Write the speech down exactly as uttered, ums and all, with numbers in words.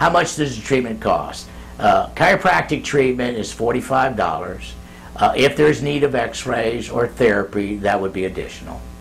how much does the treatment cost? Uh, chiropractic treatment is forty-five dollars. Uh, if there's need of x-rays or therapy, that would be additional.